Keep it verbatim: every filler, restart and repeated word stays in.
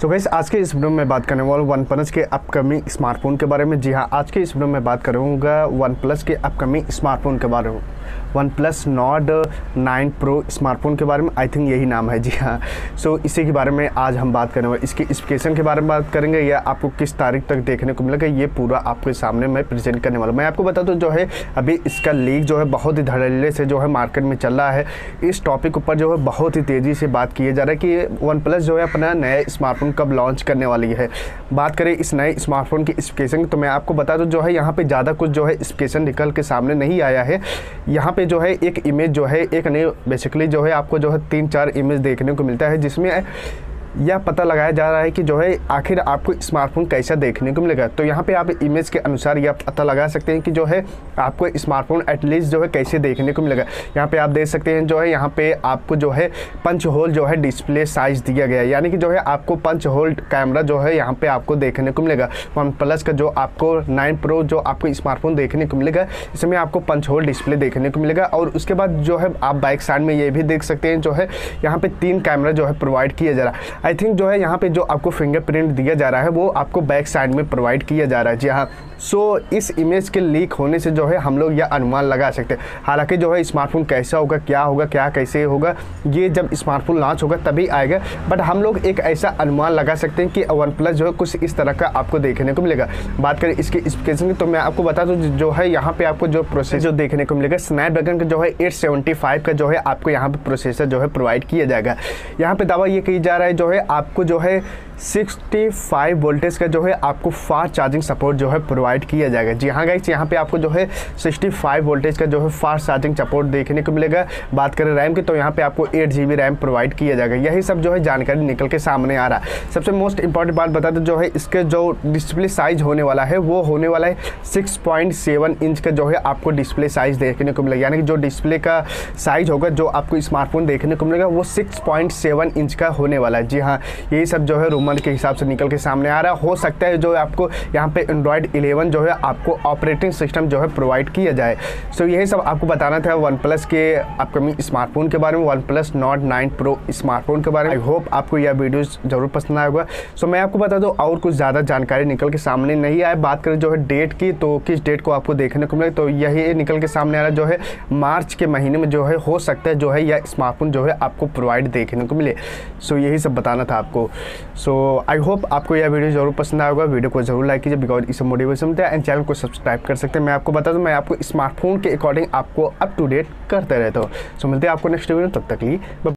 तो गाइस आज के इस वीडियो में बात करने वाला वन प्लस के अपकमिंग स्मार्टफोन के बारे में। जी हाँ, आज के इस वीडियो में बात करूँगा वन प्लस के अपकमिंग स्मार्टफोन के बारे में, OnePlus Nord nine Pro smartphone के बारे में। आई थिंक यही नाम है। जी हाँ, सो so, इसी के बारे में आज हम बात करेंगे। इसकी स्पेसिफिकेशन के बारे में बात करेंगे या आपको किस तारीख तक देखने को मिलेगा, ये पूरा आपके सामने मैं प्रेजेंट करने वाला हूँ। मैं आपको बता दूँ जो है अभी इसका लीक जो है बहुत ही धड़ल्ले से जो है मार्केट में चल रहा है। इस टॉपिक ऊपर जो है बहुत ही तेज़ी से बात किया जा रहा है कि वन प्लस जो है अपना नया स्मार्टफोन कब लॉन्च करने वाली है। बात करें इस नए स्मार्टफोन की स्पेसिफिकेशन तो मैं आपको बता दूँ जो है यहाँ पे ज़्यादा कुछ जो है स्पेसिफिकेशन निकल के सामने नहीं आया है। यहाँ पे जो है एक इमेज जो है एक नई बेसिकली जो है आपको जो है तीन चार इमेज देखने को मिलता है, जिसमें यह पता लगाया जा रहा है कि जो है आखिर आपको स्मार्टफोन कैसा देखने को मिलेगा। तो यहाँ पे आप इमेज के अनुसार यह पता लगा सकते हैं कि जो है आपको स्मार्टफोन एटलीस्ट जो है कैसे देखने को मिलेगा। यहाँ पे आप देख सकते हैं जो है यहाँ पे आपको जो है पंच होल जो है डिस्प्ले साइज दिया गया है, यानी कि जो है आपको पंच होल कैमरा जो है यहाँ पे आपको देखने को मिलेगा। वन प्लस का जो आपको नाइन प्रो जो आपको स्मार्टफोन देखने को मिलेगा, इसमें आपको पंच होल डिस्प्ले देखने को मिलेगा। और उसके बाद जो है आप बैक साइड में ये भी देख सकते हैं जो है यहाँ पे तीन कैमरा जो है प्रोवाइड किया जा रहा है। आई थिंक जो है यहाँ पे जो आपको फिंगरप्रिंट दिया जा रहा है वो आपको बैक साइड में प्रोवाइड किया जा रहा है। जी हाँ, सो इस इमेज के लीक होने से जो है हम लोग यह अनुमान लगा सकते हैं। हालांकि जो है स्मार्टफोन कैसा होगा, क्या होगा, क्या कैसे होगा, ये जब स्मार्टफोन लॉन्च होगा तभी आएगा। बट हम लोग एक ऐसा अनुमान लगा सकते हैं कि वन प्लस जो है कुछ इस तरह का आपको देखने को मिलेगा। बात करें इसकी स्पेसिफिकेशन की तो मैं आपको बता दूँ जो है यहाँ पे आपको जो प्रोसेसर जो देखने को मिलेगा स्नैपड्रैगन का जो है एट सेवेंटी फाइव का जो है आपको यहाँ पे प्रोसेसर जो है प्रोवाइड किया जाएगा। यहाँ पे दावा ये किया जा रहा है जो है आपको जो है सिक्सटी फाइव वोल्टेज का जो है आपको फास्ट चार्जिंग सपोर्ट जो है प्रोवाइड किया जाएगा। जी हाँ गाइस, यहाँ पे आपको जो है सिक्सटी फाइव वोल्टेज का जो है फास्ट चार्जिंग सपोर्ट देखने को मिलेगा। बात करें रैम की तो यहाँ पे आपको eight G B RAM provide किया जाएगा। यही सब जो है जानकारी निकल के सामने आ रहा है। सबसे मोस्ट इंपॉर्टेंट बात बता दें जो है इसके जो डिस्प्ले साइज होने वाला है वो होने वाला है सिक्स पॉइंट सेवन इंच का जो है आपको डिस्प्ले साइज देखने को मिलेगा। यानी कि जो डिस्प्ले का साइज होगा जो आपको स्मार्टफोन देखने को मिलेगा वो सिक्स पॉइंट सेवन इंच का होने वाला है। जी हाँ, यही सब जो है रूमर के हिसाब से निकल के सामने आ रहा है। हो सकता है जो आपको यहाँ पे एंड्रॉयड इलेवन जो है आपको ऑपरेटिंग सिस्टम जो है प्रोवाइड किया जाए। सो यही सब आपको बताना था वन प्लस के अपकमिंग स्मार्टफोन के बारे में, OnePlus Nord nine Pro smartphone के बारे में। आई होप आपको यह वीडियो जरूर पसंद आया होगा। सो मैं आपको बता दूँ और कुछ ज़्यादा जानकारी निकल के सामने नहीं आए। बात करें जो है डेट की तो किस डेट को आपको देखने को मिलेगा, तो यही निकल के सामने आ रहा है जो है मार्च के महीने में जो है हो सकता है जो है यह स्मार्टफोन जो है आपको प्रोवाइड देखने को मिले। सो यही सब बताना था आपको। सो आई होप आपको यह वीडियो जरूर पसंद आया होगा। वीडियो को जरूर लाइक कीजिए बिकॉज इससे मोटिवेशन मिलता है। एंड चैनल को सब्सक्राइब कर सकते हैं। मैं आपको बता दूं मैं आपको स्मार्टफोन के अकॉर्डिंग आपको अप टू डेट करते रहता हूँ। सो मिलते हैं आपको नेक्स्ट वीडियो, तब तक लिए।